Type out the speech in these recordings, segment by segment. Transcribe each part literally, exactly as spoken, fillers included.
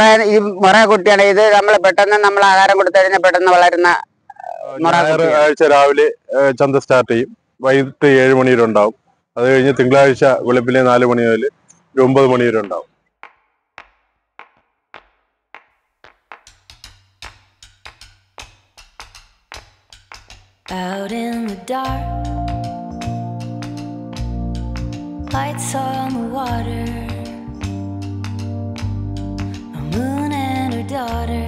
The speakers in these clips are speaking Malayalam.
മുറ ഈ മുറ കുട്ടിയാണ് ഇത്. നമ്മൾ പെട്ടെന്ന് നമ്മൾ ആഹാരം കൊടുത്തു കഴിഞ്ഞാൽ പെട്ടെന്ന് വളരുന്ന ഞായറാഴ്ച രാവിലെ ചന്ത സ്റ്റാർട്ട് ചെയ്യും. വൈകിട്ട് ഏഴ് മണി വരെ ഉണ്ടാവും. അത് കഴിഞ്ഞ് തിങ്കളാഴ്ച വെളുപ്പിലെ നാല് മണി മുതൽ ഒരു ഒമ്പത് മണി വരെ ഉണ്ടാവും. Out in the dark, lights on the water, a moon and her daughter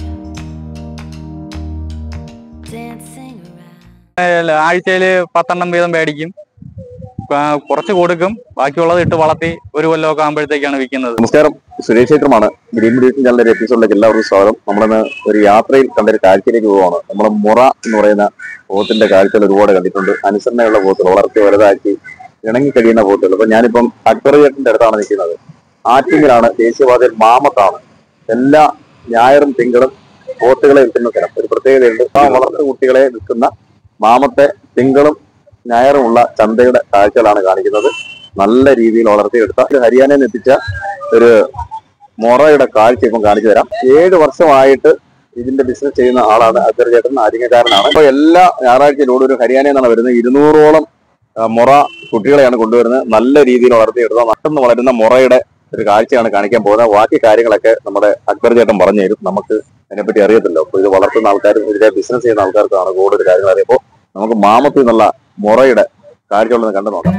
dancing around. ആഴ്ചയില് പത്തെണ്ണം വീതം മേടിക്കും, കുറച്ച് കൊടുക്കും, ബാക്കിയുള്ളത് ഇട്ട് വളർത്തി ഒരു കൊല്ലമൊക്കെ ആകുമ്പോഴത്തേക്കാണ് വിൽക്കുന്നത്. നമസ്കാരം, സുരേഷ് ക്ഷേത്രമാണ്. ഗ്രീൻ ബ്രീഡ് ചാനലിന്റെ എപ്പിസോഡിലേക്ക് എല്ലാവർക്കും സ്വാഗതം. നമ്മളിന്ന് ഒരു യാത്രയിൽ കണ്ടൊരു കാഴ്ചയിലേക്ക് പോവുകയാണ്. നമ്മൾ മുറ എന്ന് പറയുന്ന പോത്തിന്റെ കാഴ്ചകൾ ഒരുപാട് കണ്ടിട്ടുണ്ട്. അനുസരണയുള്ള പോത്തുകൾ, വളർത്തി വലുതാക്കി ഇണങ്ങി കഴിയുന്ന പോത്തുകൾ. അപ്പൊ ഞാനിപ്പം അക്ബർ ചേട്ടന്റെ അടുത്താണ് നിൽക്കുന്നത്. ആറ്റിങ്ങിലാണ്, ദേശീയപാതയിൽ മാമത്താണ്. എല്ലാ ഞായറും തിങ്കളും പോത്തുകളെ വിൽക്കുന്ന സ്ഥലം. ഒരു പ്രത്യേകതയുണ്ട്. ആ വളർത്തു കുട്ടികളെ വിൽക്കുന്ന മാമത്തെ തിങ്കളും ഞായറുമുള്ള ചന്തയുടെ കാഴ്ചകളാണ് കാണിക്കുന്നത്. നല്ല രീതിയിൽ വളർത്തിയെടുത്ത ഹരിയാനയിൽ നിന്ന് എത്തിച്ച ഒരു മൊറയുടെ കാഴ്ച ഇപ്പം കാണിച്ചു തരാം. ഏഴ് വർഷമായിട്ട് ഇതിന്റെ ബിസിനസ് ചെയ്യുന്ന ആളാണ് അക്ബർ ചേട്ടൻ. ആര്യങ്കാരനാണ്. അപ്പൊ എല്ലാ ഞായറാഴ്ചയിലൂടെ ഒരു ഹരിയാനയിൽ നിന്നാണ് വരുന്നത്. ഇരുന്നൂറോളം മൊറ കുട്ടികളെയാണ് കൊണ്ടുവരുന്നത്. നല്ല രീതിയിൽ വളർത്തിയെടുത്ത പെട്ടെന്ന് വളരുന്ന മൊറയുടെ ഒരു കാഴ്ചയാണ് കാണിക്കാൻ പോകുന്നത്. ബാക്കി കാര്യങ്ങളൊക്കെ നമ്മുടെ അക്ബർ ചേട്ടൻ പറഞ്ഞു തരും. നമുക്ക് അതിനെപ്പറ്റി അറിയത്തില്ലോ. അപ്പൊ ഇത് വളർത്തുന്ന ആൾക്കാരും ഇതിലെ ബിസിനസ് ചെയ്യുന്ന ആൾക്കാർക്കാണ് കൂടുതൽ കാര്യങ്ങൾ അറിയുമ്പോൾ നമുക്ക് മാമത്തിൽ നിന്നുള്ള മൊറയുടെ കാഴ്ചകളൊന്ന് കണ്ടു നോക്കാം.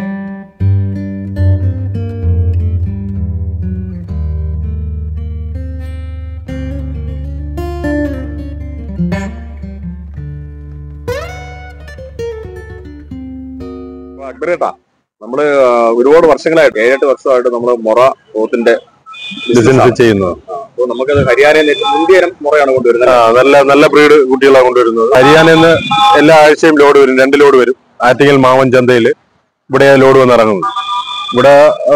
അക്ബർ ചേട്ടാ, നമ്മള് ഒരുപാട് വർഷങ്ങളായിട്ട് ഏഴെട്ട് വർഷമായിട്ട് നമ്മള് മൊറ പോത്തിന്റെ ബിസിനസ് ചെയ്യുന്നത്. അപ്പൊ നമുക്കത് ഹരിയാനയിൽ ഇന്ത്യൻ മുറയാണ് കൊണ്ടുവരുന്നത്. നല്ല നല്ല ബ്രീഡ് കുട്ടികളാണ് കൊണ്ടുവരുന്നത്. ഹരിയാനയിൽ നിന്ന് എല്ലാ ആഴ്ചയും ലോഡ് വരും. രണ്ട് ലോഡ് വരും. ആറ്റിങ്ങൽ മാവൻ ചന്തയിൽ ഇവിടെ ലോഡ് വന്നിറങ്ങുന്നത്. ഇവിടെ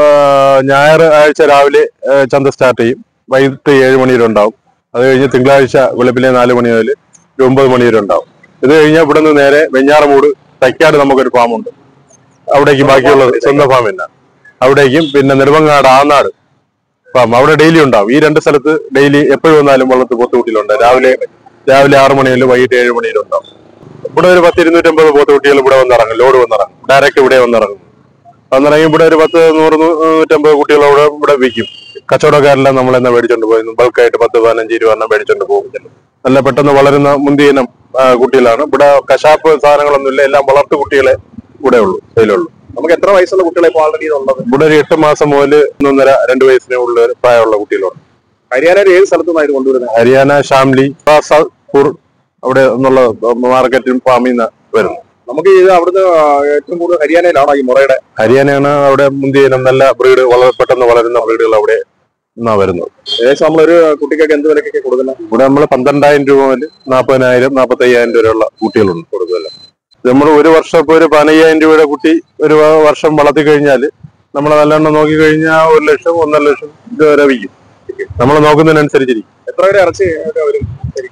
ഞായർ ആഴ്ച രാവിലെ ചന്ത സ്റ്റാർട്ട് ചെയ്യും. വൈകിട്ട് ഏഴ് മണി വരെ ഉണ്ടാവും. അത് കഴിഞ്ഞ് തിങ്കളാഴ്ച വെളുപ്പിലെ നാല് മണി മുതൽ ഒരു ഒമ്പത് മണി വരെ ഉണ്ടാവും. ഇത് കഴിഞ്ഞാൽ ഇവിടെ നിന്ന് നേരെ വെഞ്ഞാറമൂട് തൈക്കാട് നമുക്കൊരു ഫാമുണ്ട്. അവിടേക്ക് ബാക്കിയുള്ളത് സ്വന്തം ഫാം തന്നെ. അവിടേക്കും പിന്നെ നെടുമങ്ങാട് ആനാട് ഫാം അവിടെ ഡെയിലി ഉണ്ടാവും. ഈ രണ്ട് സ്ഥലത്ത് ഡെയിലി എപ്പോഴും വന്നാലും വളർത്ത് പോത്തുകുട്ടികളുണ്ട്. രാവിലെ രാവിലെ ആറ് മണി മുതൽ വൈകിട്ട് ഏഴ് മണി വരെ ഉണ്ടാവും. ഇവിടെ ഒരു പത്ത് ഇരുന്നൂറ്റമ്പത് പോത്തുകുട്ടികൾ ഇവിടെ വന്നിറങ്ങും. ലോഡ് വന്നിറങ്ങും. ഡയറക്റ്റ് ഇവിടെ വന്നിറങ്ങും. വന്നിറങ്ങി ഇവിടെ ഒരു പത്ത് നൂറ് നൂറ്റമ്പത് കുട്ടികളോട് ഇവിടെ വിൽക്കും. കച്ചവടക്കാരെല്ലാം നമ്മളെന്നെ മേടിച്ചോണ്ട് പോയിരുന്നു. ബൾക്കായിട്ട് പത്ത് പതിനഞ്ച് ഇരുപതെണ്ണം മേടിച്ചോണ്ട് പോകും. നല്ല പെട്ടെന്ന് വളരുന്ന മുന്തിയിനം കുട്ടികളാണ്. ഇവിടെ കശാപ്പ് സാധനങ്ങളൊന്നുമില്ല. എല്ലാം വളർത്തു കുട്ടികളെ ഇവിടെ ഉള്ളൂ, സെയിലുള്ളൂ. നമുക്ക് എത്ര വയസ്സുള്ള കുട്ടികളെ ഇപ്പോൾ ആൾറെഡി ഉള്ളത്? ഇവിടെ ഒരു എട്ട് മാസം മുതൽ ഒന്നൊന്നര രണ്ട് വയസ്സിന് ഉള്ള പ്രായമുള്ള കുട്ടികളുണ്ട്. ഹരിയാനയിൽ ഏത് സ്ഥലത്തു നിന്നായിരുന്നു കൊണ്ടുവരുന്നത്? ഹരിയാന ഷാംലി ഫാസപൂർ അവിടെ നിന്നുള്ള മാർക്കറ്റും ഫാമിൽ നിന്ന് വരുന്നു. നമുക്ക് ഇത് അവിടുന്ന് ഏറ്റവും കൂടുതൽ ഹരിയാനയിലാണോ ഈ മുറയുടെ? ഹരിയാനയാണ് അവിടെ മുന്തിയനം നല്ല ബ്രീഡ് വളരെ പെട്ടെന്ന് വളരുന്ന ബ്രീഡുകൾ അവിടെ നിന്നാ വരുന്നത്. ഏകദേശം നമ്മളൊരു കുട്ടിക്കൊക്കെ എന്ത് വിലക്കൊക്കെ കൊടുക്കുന്നത്? ഇവിടെ നമ്മൾ പന്ത്രണ്ടായിരം രൂപ മുതൽ നാൽപ്പതിനായിരം നാൽപ്പത്തി അയ്യായിരം വരെയുള്ള കുട്ടികളുണ്ട് കൊടുക്കുമല്ല. നമ്മൾ ഒരു വർഷം ഇപ്പൊ ഒരു പതിനയ്യായിരം രൂപയുടെ കുട്ടി ഒരു വർഷം വളർത്തി കഴിഞ്ഞാൽ നമ്മൾ നല്ലെണ്ണം നോക്കി കഴിഞ്ഞാൽ ഒരു ലക്ഷം ഒന്നര ലക്ഷം ഇതുവരെ വിൽക്കും. നമ്മൾ നോക്കുന്നതിനനുസരിച്ചിരിക്കും. എത്ര വരെ ഇറച്ചി വരും?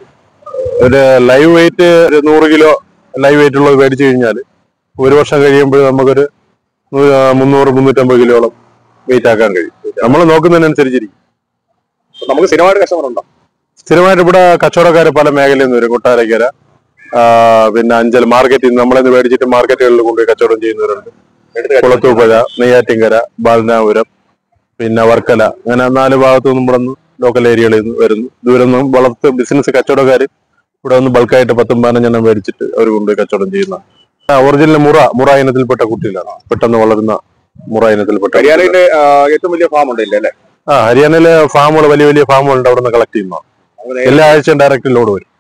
ഒരു ലൈവ് വെയിറ്റ് ഒരു നൂറ് കിലോ ലൈവ് വെയിറ്റ് ഉള്ളത് മേടിച്ചു കഴിഞ്ഞാൽ ഒരു വർഷം കഴിയുമ്പോൾ നമുക്കൊരു മുന്നൂറ് മുന്നൂറ്റമ്പത് കിലോളം വെയിറ്റ് ആക്കാൻ കഴിയും. നമ്മൾ നോക്കുന്നതിനനുസരിച്ചിരിക്കും. നമുക്ക് സ്ഥിരമായിട്ട് കസ്റ്റമർ ഉണ്ടോ? സ്ഥിരമായിട്ട് ഇവിടെ കച്ചവടക്കാർ പല മേഖലയിൽ നിന്ന് വരും. കൊട്ടാരക്കര, പിന്നെ അഞ്ചൽ മാർക്കറ്റിൽ നിന്ന് നമ്മളിന്ന് മേടിച്ചിട്ട് മാർക്കറ്റുകളിൽ കൊണ്ടുപോയി കച്ചവടം ചെയ്യുന്നവരുണ്ട്. കുളത്തൂപ്പുഴ, നെയ്യാറ്റിൻകര, ബാലനാപുരം, പിന്നെ വർക്കല, അങ്ങനെ നാല് ഭാഗത്തു നിന്നും ഇവിടെ നിന്ന് ലോക്കൽ ഏരിയകളിൽ നിന്ന് വരുന്നു. ദൂരം നിന്നും വളർത്ത് ബിസിനസ് കച്ചവടക്കാർ ഇവിടെ ഒന്ന് ബൾക്കായിട്ട് പത്തും പതിനഞ്ചെണ്ണം മേടിച്ചിട്ട് അവർ കൊണ്ടുപോയി കച്ചവടം ചെയ്യുന്ന ഒറിജിനൽ മുറ മുറ ഇനത്തിൽപ്പെട്ട കുട്ടികളാണ്. പെട്ടെന്ന് വളരുന്ന മുറ ഇനത്തിൽപ്പെട്ട. ഹരിയാനയിലെ ഏറ്റവും വലിയ ഫാം ഉണ്ട് ഇല്ലേ? ആ, ഹരിയാനയിലെ ഫാമുകൾ വലിയ വലിയ ഫാമുകളുണ്ട്. അവിടെ നിന്ന് കളക്ട് ചെയ്യുന്ന എല്ലാ ആഴ്ചയും ഡയറക്റ്റ് ലോഡ് വരും.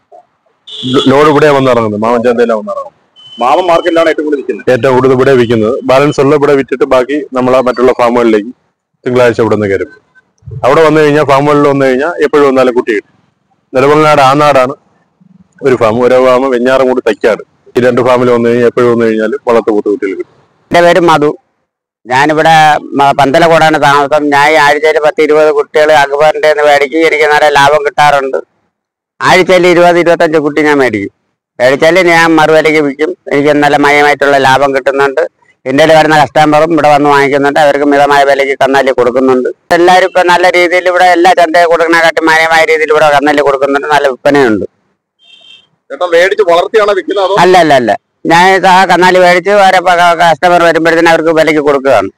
ലോഡ് ഇവിടെ വന്നിറങ്ങുന്നത് മാമൻ ചന്തയിലാണ് വന്നിറങ്ങുന്നത്. മാമൻ മാർക്കറ്റിലാണ് ഏറ്റവും കൂടുതൽ വിൽക്കുന്നത്. ഏറ്റവും കൂടുതൽ ഇവിടെ വിൽക്കുന്നത്. ബാലൻസ് ഉള്ള ഇവിടെ വിറ്റിട്ട് ബാക്കി നമ്മളെ മറ്റുള്ള ഫാമുകളിലേക്ക് തിങ്കളാഴ്ച ഇവിടെ നിന്ന് കയറും. അവിടെ വന്നു കഴിഞ്ഞാൽ ഫാമുകളിൽ വന്നു കഴിഞ്ഞാൽ എപ്പോഴും വന്നാലും കുട്ടി കിട്ടും. നെടുമങ്ങാട് ആനാടാണ് ഒരു ഫാം. ഒരു ഫാം വെഞ്ഞാറമൂട് തൈക്കാട്. ഈ രണ്ട് ഫാമിൽ വന്നു കഴിഞ്ഞാൽ എപ്പോഴും വന്നു കഴിഞ്ഞാൽ വളർത്ത് പോത്ത് കുട്ടികൾ കിട്ടും. എന്റെ പേര് മധു. ഞാനിവിടെ പന്തലക്കോടാണ് താമസം. ഞാൻ ഈ ആഴ്ചയിൽ പത്ത് ഇരുപത് കുട്ടികൾ അക്ബറിന്റെ മേടിക്കും. എനിക്ക് നല്ല ലാഭം കിട്ടാറുണ്ട്. ആഴ്ചയിൽ ഇരുപത് ഇരുപത്തഞ്ച് കുട്ടി ഞാൻ മേടിക്കും. മേടിച്ചാൽ ഞാൻ മറുവിലയ്ക്ക് വിൽക്കും. എനിക്ക് നല്ല മയമായിട്ടുള്ള ലാഭം കിട്ടുന്നുണ്ട്. ഇന്ത്യയിൽ വരുന്ന കസ്റ്റമറും ഇവിടെ വന്ന് വാങ്ങിക്കുന്നുണ്ട്. അവർക്ക് മിതമായ വിലയ്ക്ക് കന്നാലി കൊടുക്കുന്നുണ്ട്. എല്ലാവരും ഇപ്പൊ നല്ല രീതിയിൽ ഇവിടെ എല്ലാ ചന്തയെ കൊടുക്കുന്നതിനെക്കാട്ടി മാന്യമായ രീതിയിൽ ഇവിടെ കന്നാലി കൊടുക്കുന്നുണ്ട്. നല്ല വിൽപ്പനയുണ്ട്. അല്ല അല്ല അല്ല ഞാൻ ആ കന്നാലി മേടിച്ച് വേറെ കസ്റ്റമർ വരുമ്പോഴത്തേനും അവർക്ക് വിലയ്ക്ക് കൊടുക്കുകയാണ്.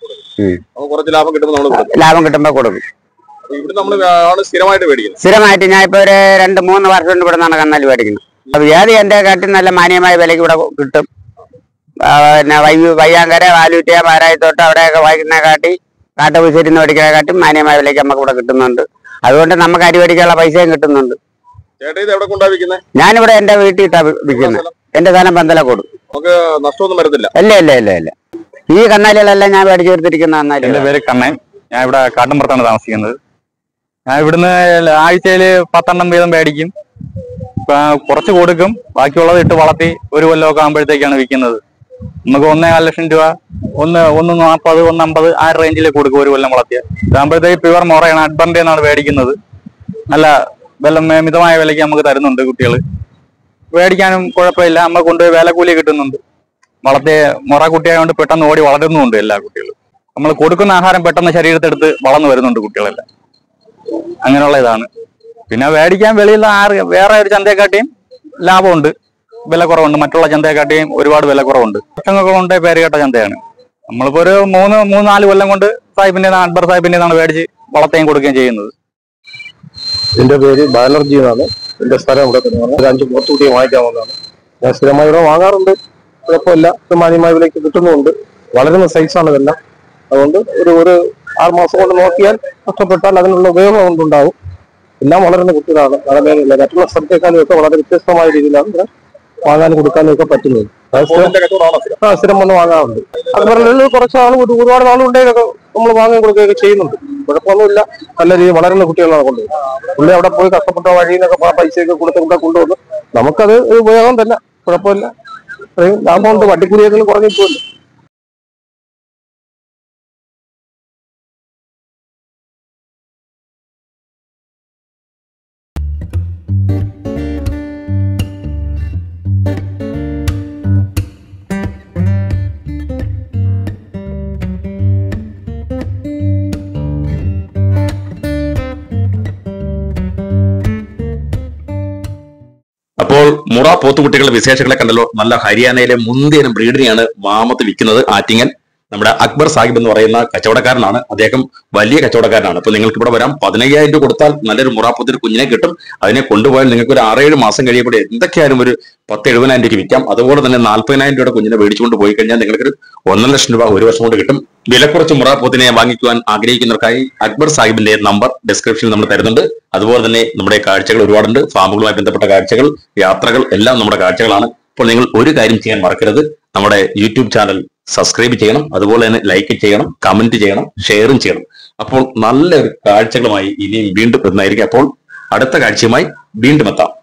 ലാഭം കിട്ടുമ്പോ കൊടുക്കും. സ്ഥിരമായിട്ട് ഞാൻ ഇപ്പൊ ഒരു രണ്ട് മൂന്ന് വർഷം കൊണ്ട് ഇവിടെ നിന്നാണ് കന്നാലി മേടിക്കുന്നത്. അപ്പൊ ഏത് എന്റെ കാട്ടി നല്ല മാന്യമായ വിലയ്ക്ക് ഇവിടെ കിട്ടും. പിന്നെ വൈ വയ്യാങ്കര വാലൂറ്റിയ പാരായത്തോട്ട് അവിടെയൊക്കെ വായിക്കുന്ന കാട്ടി കാട്ടുപൂശ്ശേരി മേടിക്കുന്ന കാട്ടി മാന്യമായ വിലയ്ക്ക് നമുക്ക് ഇവിടെ കിട്ടുന്നുണ്ട്. അതുകൊണ്ട് നമുക്ക് അരി മേടിക്കാനുള്ള പൈസയും കിട്ടുന്നുണ്ട്. ഞാനിവിടെ എന്റെ വീട്ടിൽ ഇട്ടാ വിൽക്കുന്നത്. എന്റെ സ്ഥലം പന്തലക്കോട്. ഇല്ല ഇല്ല ഇല്ല ഇല്ല ഈ കന്നാലികളെല്ലാം ഞാൻ മേടിച്ചു കൊടുത്തിരിക്കുന്ന കന്നാലി. എന്റെ പേര് കണ്ണൻ. ഞാൻ ഇവിടെ കാട്ടുംപുറത്താണ് താമസിക്കുന്നത്. ഞാൻ ഇവിടുന്ന് ആഴ്ചയിൽ പത്തെണ്ണം വീതം മേടിക്കും. കുറച്ച് കൊടുക്കും, ബാക്കിയുള്ളത് ഇട്ട് വളർത്തി ഒരു കൊല്ലമൊക്കെ ആകുമ്പോഴത്തേക്കാണ് വിൽക്കുന്നത്. നമുക്ക് ഒന്നേകാൽ ലക്ഷം രൂപ ഒന്ന് ഒന്ന് നാൽപ്പത് ഒന്ന് അമ്പത് ആ റേഞ്ചിൽ കൊടുക്കും ഒരു കൊല്ലം വളർത്തിയ. ഇതാകുമ്പോഴത്തേക്ക് പ്യുവർ മുറയാണ്. അഡ്ബറിന്റെ നിന്നാണ് മേടിക്കുന്നത്. നല്ല വെള്ളം മിതമായ വിലയ്ക്ക് നമുക്ക് തരുന്നുണ്ട്. കുട്ടികൾ മേടിക്കാനും കുഴപ്പമില്ല. നമ്മൾ കൊണ്ടുപോയി വില കൂലി കിട്ടുന്നുണ്ട്. വളർത്തിയ മുറ കുട്ടിയായതുകൊണ്ട് പെട്ടെന്ന് ഓടി വളരുന്നുമുണ്ട് എല്ലാ കുട്ടികളും. നമ്മൾ കൊടുക്കുന്ന ആഹാരം പെട്ടെന്ന് ശരീരത്തെടുത്ത് വളർന്നു വരുന്നുണ്ട് കുട്ടികളെല്ലാം. അങ്ങനെയുള്ള ഇതാണ്. പിന്നെ മേടിക്കാൻ വെളിയിൽ ആറ് വേറെ ഒരു ചന്തയെക്കാട്ടിയും ലാഭമുണ്ട്, വില കുറവുണ്ട്. മറ്റുള്ള ചന്തയെക്കാട്ടിയും ഒരുപാട് വില കുറവുണ്ട്. ലക്ഷങ്ങളുണ്ട് പേരുകേട്ട ചന്തയാണ്. നമ്മളിപ്പോ ഒരു മൂന്ന് മൂന്ന് നാല് കൊല്ലം കൊണ്ട് സാഹിബിന്റെ അക്ബർ സാഹിബിന്റെ മേടിച്ച് വളർത്തുകയും കൊടുക്കുകയും ചെയ്യുന്നത്. എന്റെ പേര് ബാനർജി എന്നാണ്. എന്റെ സ്ഥലം ഇവിടെ തന്നെയാണ്. ഒരു അഞ്ച് പോത്തുകുട്ടിയെ വാങ്ങിക്കാൻ വന്നതാണ്. ഞാൻ സ്ഥിരമായി ഇവിടെ വാങ്ങാറുണ്ട്. കുഴപ്പമില്ല. മാന്യമായ വിലയ്ക്ക് കിട്ടുന്നുമുണ്ട്. വളരുന്ന സൈസാണ് ഇതെല്ലാം. അതുകൊണ്ട് ഒരു ഒരു ആറ് മാസം കൊണ്ട് നോക്കിയാൽ കഷ്ടപ്പെട്ടാൽ അതിനുള്ള ഉപയോഗം കൊണ്ടുണ്ടാവും. എല്ലാം വളരുന്ന കുട്ടികളാണ്. വളരെ മറ്റുള്ള സ്ഥലത്തേക്കാളും ഒക്കെ വളരെ വ്യത്യസ്തമായ രീതിയിലാണ് ഇവിടെ വാങ്ങാനും കൊടുക്കാനും ഒക്കെ പറ്റുന്നത്. ആ സ്ഥിരം വന്ന് വാങ്ങാറുണ്ട്. അതുപോലെ കുറച്ച് നാൾ ഒരുപാട് നാളുകൊണ്ടേക്കൊക്കെ നമ്മൾ വാങ്ങാൻ കൊടുക്കുകയൊക്കെ ചെയ്യുന്നുണ്ട്. കുഴപ്പമൊന്നുമില്ല. നല്ല രീതിയിൽ വളരുന്ന കുട്ടികളാണ് കൊണ്ടുപോകുന്നത്. പുള്ളി അവിടെ പോയി കഷ്ടപ്പെട്ട വഴിയിൽ നിന്നൊക്കെ പൈസയൊക്കെ കൊടുത്ത് ഇവിടെ കൊണ്ടുവന്ന് നമുക്കത് ഒരു ഉപയോഗം തന്നെ. കുഴപ്പമില്ല. അത്രയും ലാഭമുണ്ട്. വണ്ടിക്കൂലിയൊക്കെ കുറഞ്ഞിട്ടുണ്ട്. അപ്പോൾ മുറ പോത്തുകുട്ടികളുടെ വിശേഷങ്ങളെ കണ്ടല്ലോ. നല്ല ഹരിയാനയിലെ മുന്തിയ ബ്രീഡിനെയാണ് വാമത്ത് വിൽക്കുന്നത്. ആറ്റിങ്ങൽ നമ്മുടെ അക്ബർ സാഹിബ് എന്ന് പറയുന്ന കച്ചവടക്കാരനാണ്. അദ്ദേഹം വലിയ കച്ചവടക്കാരനാണ്. അപ്പൊ നിങ്ങൾക്ക് ഇവിടെ വരാം. പതിനയ്യായിരം രൂപ കൊടുത്താൽ നല്ലൊരു മുറാപ്പത്തിന് കുഞ്ഞിനെ കിട്ടും. അതിനെ കൊണ്ടുപോയാൽ നിങ്ങൾക്ക് ഒരു ആറേഴ് മാസം കഴിയുമ്പോൾ എന്തൊക്കെയായാലും ഒരു പത്ത് എഴുപതിനായിരം രൂപയ്ക്ക് വിൽക്കാം. അതുപോലെ തന്നെ നാൽപ്പതിനായിരം രൂപയുടെ കുഞ്ഞിനെ മേടിച്ചുകൊണ്ട് പോയി കഴിഞ്ഞാൽ നിങ്ങൾക്കൊരു ഒന്നര ലക്ഷം രൂപ ഒരു വർഷം കൊണ്ട് കിട്ടും. വിലക്കുറച്ച് മുറാപ്പോത്തിനെ വാങ്ങിക്കുവാൻ ആഗ്രഹിക്കുന്നവർക്കായി അക്ബർ സാഹിബിന്റെ നമ്പർ ഡിസ്ക്രിപ്ഷനിൽ നമ്മൾ തരുന്നുണ്ട്. അതുപോലെ തന്നെ നമ്മുടെ കാഴ്ചകൾ ഒരുപാടുണ്ട്. ഫാമുകളുമായി ബന്ധപ്പെട്ട കാഴ്ചകൾ, യാത്രകൾ എല്ലാം നമ്മുടെ കാഴ്ചകളാണ്. അപ്പോൾ നിങ്ങൾ ഒരു കാര്യം ചെയ്യാൻ മറക്കരുത്. നമ്മുടെ യൂട്യൂബ് ചാനൽ സബ്സ്ക്രൈബ് ചെയ്യണം. അതുപോലെ തന്നെ ലൈക്ക് ചെയ്യണം, കമന്റ് ചെയ്യണം, ഷെയറും ചെയ്യണം. അപ്പോൾ നല്ലൊരു കാഴ്ചകളുമായി ഇനിയും വീണ്ടും എത്തുന്നതായിരിക്കും. അപ്പോൾ അടുത്ത കാഴ്ചയുമായി വീണ്ടും എത്താം.